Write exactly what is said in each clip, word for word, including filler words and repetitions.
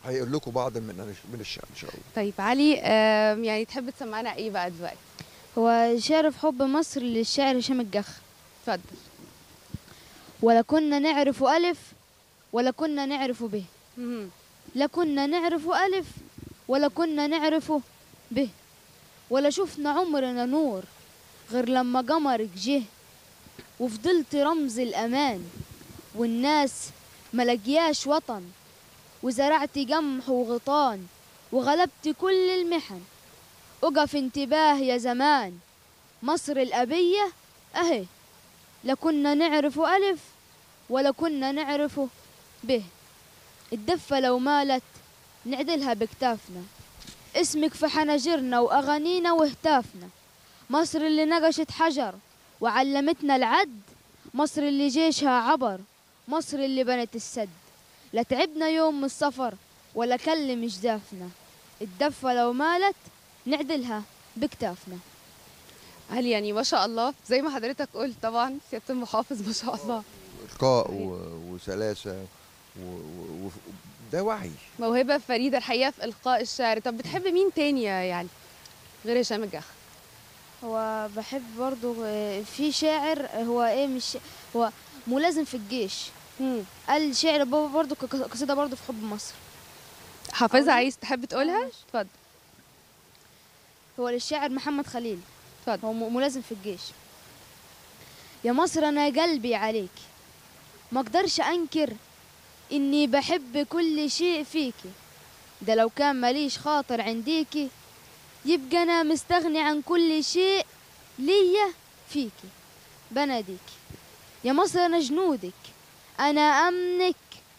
هيقول لكم بعض من من الشعر ان شاء الله. طيب علي، آه يعني تحب تسمعنا ايه بقى دلوقتي؟ هو شعر في حب مصر للشاعر هشام الجخ. اتفضل. ولا كنا نعرف ألف ولا كنا نعرف به، مهم. لا كنا نعرف ألف ولا كنا نعرف به، ولا شفنا عمرنا نور غير لما قمرك جه، وفضلت رمز الأمان والناس ملقياش وطن، وزرعت قمح وغطان وغلبت كل المحن. أقف انتباه يا زمان، مصر الأبية أهي، لا كنا نعرف ألف ولا كنا نعرف به. الدفة لو مالت نعدلها بكتافنا، اسمك في حناجرنا وأغانينا وهتافنا. مصر اللي نقشت حجر وعلمتنا العد، مصر اللي جيشها عبر، مصر اللي بنت السد. لا تعبنا يوم من السفر ولا كلم جدافنا، الدفة لو مالت نعدلها بكتافنا. علي يعني ما شاء الله زي ما حضرتك قلت، طبعا سيادة المحافظ ما شاء الله القاء وسلاسه وده وعي، موهبة فريدة الحقيقة في إلقاء الشعر. طب بتحب مين تاني يعني غير هشام الجخ؟ هو بحب برضو في شاعر، هو ايه مش هو ملازم في الجيش، مم. قال شعر برضو قصيدة برضو في حب مصر. حافظها، عايز تحب تقولها؟ اتفضل. هو للشاعر محمد خليل، اتفضل. هو ملازم في الجيش. يا مصر انا قلبي عليك، ما اقدرش انكر اني بحب كل شيء فيكي، ده لو كان ماليش خاطر عنديكي يبقى انا مستغني عن كل شيء ليا فيكي. بناديكي يا مصر انا جنودك، انا امنك،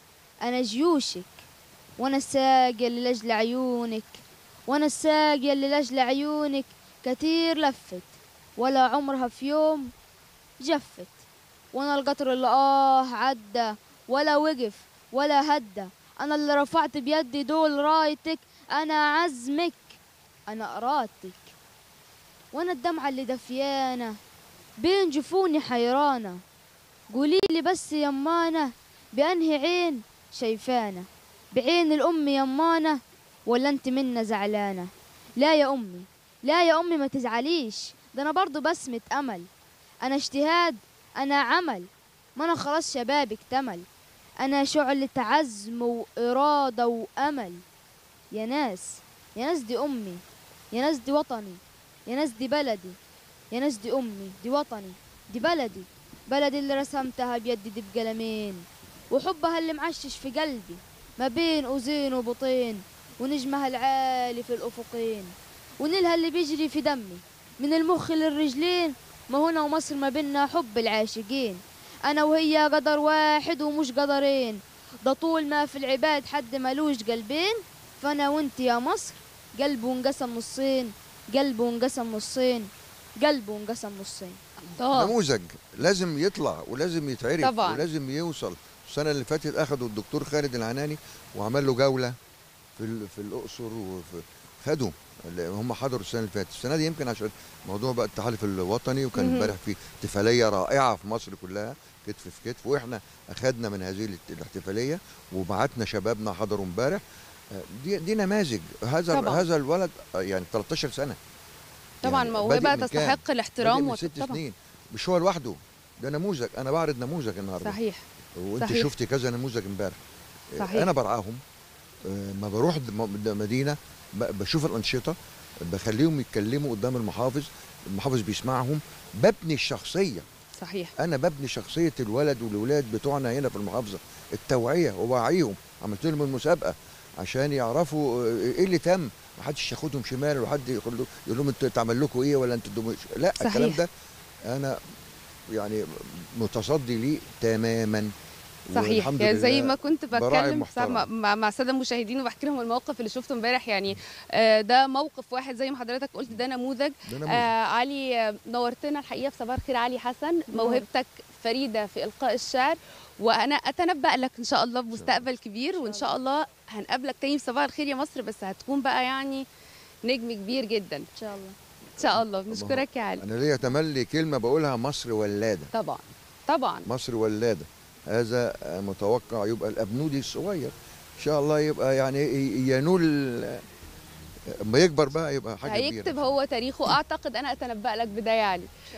انا جيوشك، وانا الساقية اللي لاجل عيونك، وانا الساقية اللي لاجل عيونك كتير لفت ولا عمرها في يوم جفت، وانا القطر اللي اه عدى ولا وقف ولا هدى، انا اللي رفعت بيدي دول رايتك، انا عزمك، انا ارادتك، وانا الدمعة اللي دفيانة بين جفوني حيرانة، قوليلي بس يمانة بأنهي عين شايفانا، بعين الأم يمانة ولا انت منا زعلانة؟ لا يا أمي، لا يا أمي ما تزعليش، ده أنا برضو بسمة أمل، أنا اجتهاد، أنا عمل، ما أنا خلاص شبابي اكتمل، أنا شعلة عزم وإرادة وأمل. يا ناس، يا ناس دي أمي، يا ناس دي وطني، يا ناس دي بلدي، يا ناس دي أمي، دي وطني، دي بلدي، بلدي اللي رسمتها بيدي دي بقلمين، وحبها اللي معشش في قلبي ما بين أذين وبطين، ونجمها العالي في الأفقين، ونيلها اللي بيجري في دمي من المخ للرجلين، ما هنا ومصر ما بينا حب العاشقين، أنا وهي قدر واحد ومش قدرين، ده طول ما في العباد حد ملوش قلبين، فأنا وانت يا مصر قلبه انقسم نصين، قلبه انقسم نصين، قلبه انقسم نصين. نموذج لازم يطلع ولازم يتعرف طبعا. ولازم يوصل. السنه اللي فاتت اخدوا الدكتور خالد العناني وعمل له جوله في في الاقصر، وفي خدوا هم حضروا السنه اللي فاتت. السنه دي يمكن عشان موضوع بقى التحالف الوطني، وكان امبارح في احتفاليه رائعه في مصر كلها كتف في كتف، واحنا اخدنا من هذه الاحتفاليه وبعتنا شبابنا حضروا امبارح. دي دي نماذج. هذا طبعا. هذا الولد يعني تلتاشر سنه طبعا، يعني موهبه تستحق الاحترام. ست سنين مش هو لوحده، ده نموذج. انا بعرض نموذج النهارده. صحيح. وانت صحيح. شفتي كذا نموذج امبارح. صحيح. انا برعاهم، ما بروح مدينه بشوف الانشطه، بخليهم يتكلموا قدام المحافظ، المحافظ بيسمعهم، ببني الشخصيه. صحيح. انا ببني شخصيه الولد والولاد بتوعنا هنا في المحافظه، التوعيه ووعيهم. عملت لهم المسابقه عشان يعرفوا ايه اللي تم، ما حدش ياخدهم شمال وحد يقول لهم انتوا اتعمل لكم ايه ولا انتوا. لا صحيح. الكلام ده انا يعني متصدي ليه تماما. صحيح. يعني زي ما كنت بتكلم مع مع الساده المشاهدين وبحكي لهم الموقف اللي شفته امبارح، يعني آه ده موقف واحد زي ما حضرتك قلت، ده نموذج. ده نموذج. آه علي، نورتنا الحقيقه في صباح الخير. علي حسن، موهبتك فريده في القاء الشعر، وانا اتنبأ لك ان شاء الله بمستقبل كبير، وان شاء الله هنقابلك تاني في صباح الخير يا مصر، بس هتكون بقى يعني نجم كبير جدا ان شاء الله. ان شاء الله. بنشكرك يا علي. انا ليا تملي كلمه بقولها: مصر ولاده. طبعا طبعا مصر ولاده. هذا متوقع يبقى الابنودي الصغير ان شاء الله يبقى يعني ينول اما يكبر بقى يبقى حاجه كبيره. هيكتب هو تاريخه، اعتقد انا اتنبأ لك بده يعني.